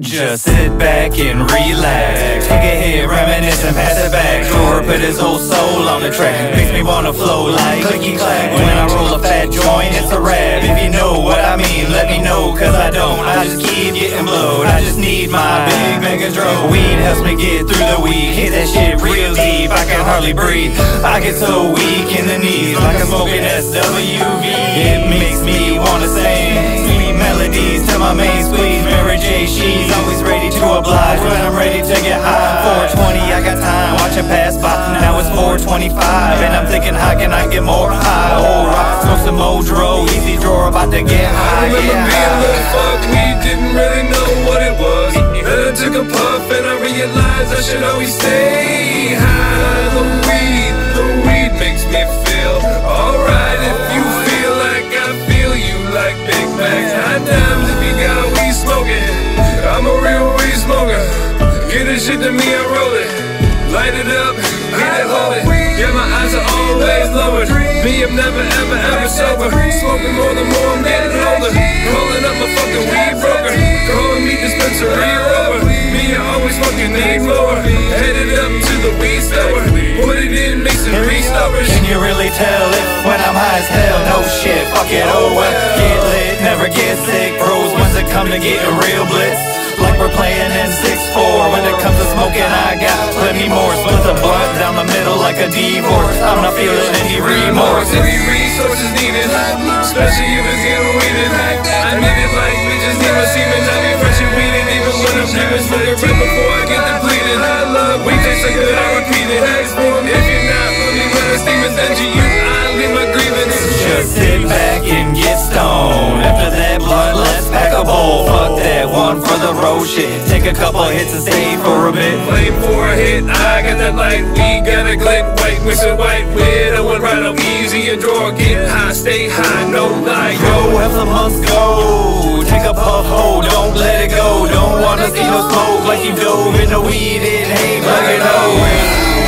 Just sit back and relax. Take a hit, reminisce and pass it back. Sure, put his whole soul on the track. Makes me wanna flow like clicky clack. When I roll a fat joint, it's a rap. If you know what I mean, let me know, cause I don't. I just keep getting blowed. I just need my big mega drove. Weed helps me get through the week. Hit that shit real deep, I can hardly breathe. I get so weak in the knees, like I'm smoking SWV. It makes me wanna sing sweet melodies to my main squeeze. Mary J, she's always ready to oblige when I'm ready to get high. 420, I got time, watch it pass by. Now it's 425, and I'm thinking, how can I get more high? Old rock, smoke some Modro, easy drawer, about to get high. I remember being a little fuck, we didn't really know what it was. Then I took a puff and I realized I should always stay high. The weed makes me feel alright. If you feel like I feel, you like Big Macs. High times if you got weed smoking. I'm a real weed smoker. Get this shit to me, I roll it. Light it up, hit it, hold it. Yeah, my eyes are always lowered. Me, I'm never, ever, ever sober. Smoking more the more I'm getting older. Calling up my fucking weed broker. Calling me dispensary rover. Me, I always fucking need more. Headed up to the weed store. Put it in, mix and restore. Can you really tell it when I'm high as hell? No shit, fuck it, oh well. Get lit, never get sick. Pros once it come to getting real blitz. Like we're playing in 6-4. When it comes to smoking, I got plenty more. Split the blunt down the middle like a divorce. I'm not feeling any remorse. Any resources needed, especially if it's getting weeded. I need it like bitches need my semen. I be fresh and weeded even when I'm dreaming. Smoking right before I get depleted. I love weed, tastes so good, I repeat it. If you're not for me when I'm steaming, then I leave my grievance. Just sit back and get stoned. After that blunt, let's pack a bowl. Fuck that, one for the road shit. Take a couple hits and stay for a bit. Play for a hit, I got that light. We got a glint, white, mix it white with. I went right up easy and draw. Get high, stay high, no lie. Yo, have some months go. Take a puff, ho, don't let it go. Don't wanna see no smoke like you dove in the weed. It ain't like it, oh.